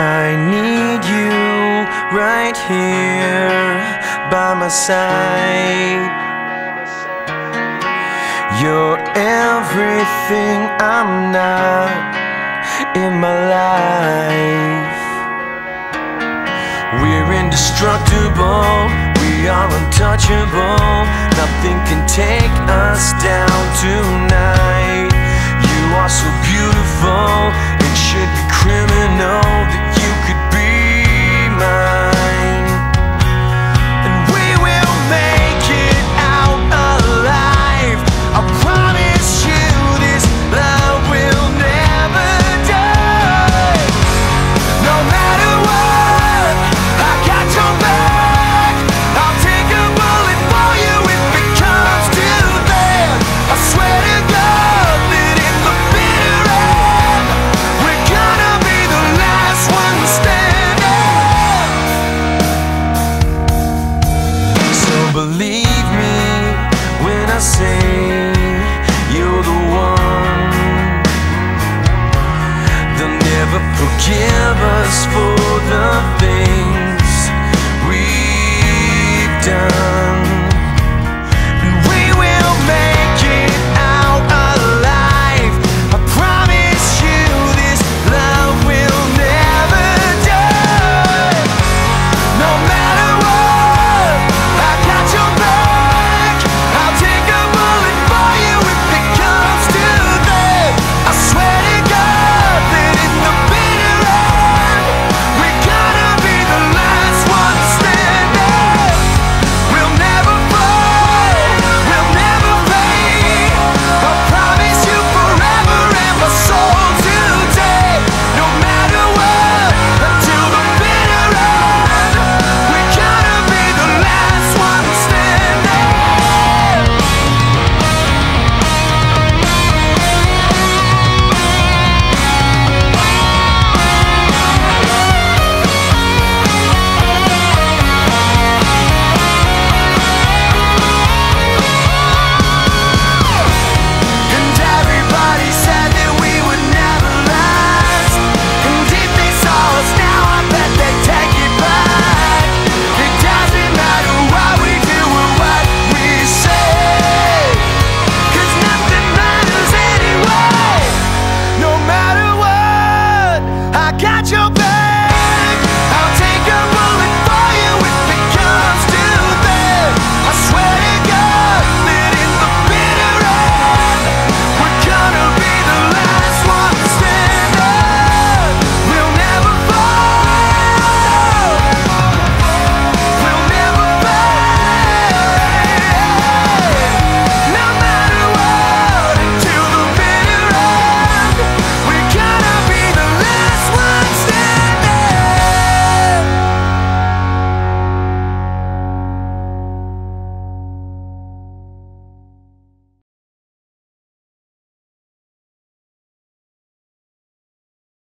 I need you right here by my side. You're everything I'm not in my life. We're indestructible, we are untouchable. Nothing can take us down tonight. You are so beautiful, it should be criminal that you could be mine. And we will make it out alive. I promise you this love will never die. No matter what, I got your back. I'll take a bullet for you if it comes to that. I swear to God that in the bitter end, we're gonna be the last one standing. So believe me when I say you're the one. They'll never forgive us for the things we've done.